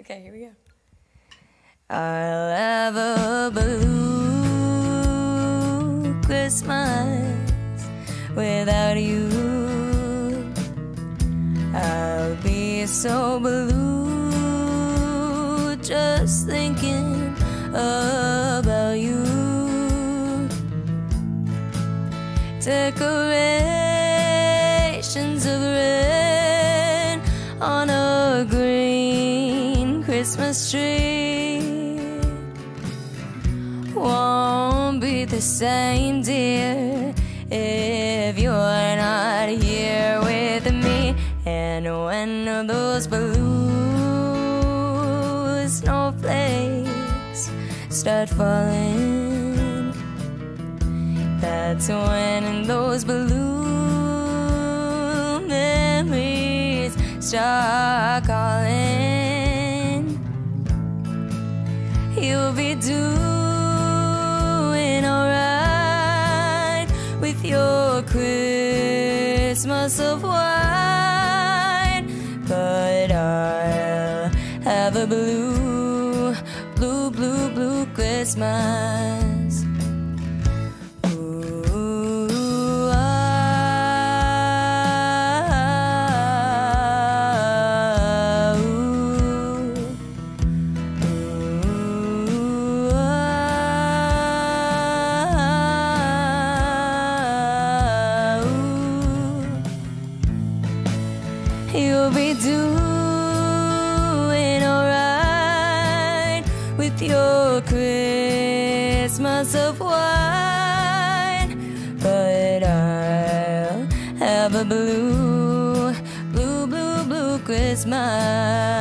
Okay, here we go. I'll have a blue Christmas without you. I'll be so blue just thinking about you. Decorations of red on a green Christmas tree won't be the same, dear, if you're not here with me. And when those blue snowflakes start falling, that's when those blue memories start calling. You'll be doing alright with your Christmas of white, but I'll have a blue, blue, blue, blue Christmas. You'll be doing alright with your Christmas of white, but I'll have a blue, blue, blue, blue Christmas.